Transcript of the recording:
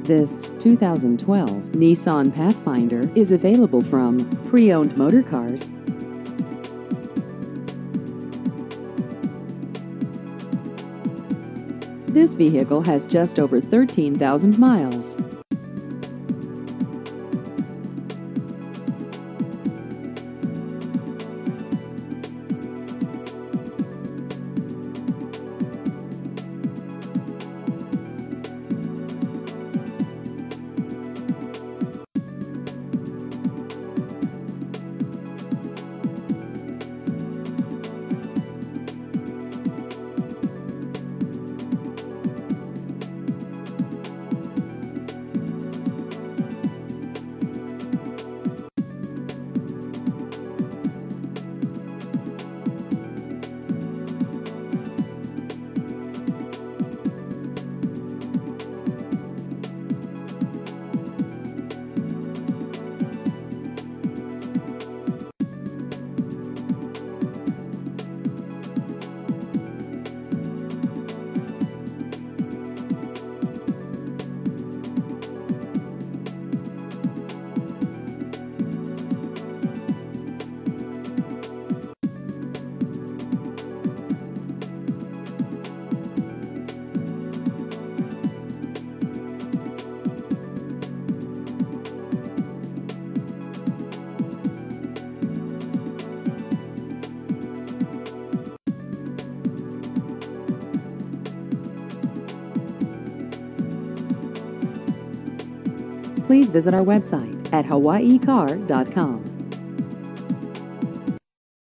This 2012 Nissan Pathfinder is available from Pre-Owned Motor Cars. This vehicle has just over 13,000 miles. Please visit our website at hawaiicar.com.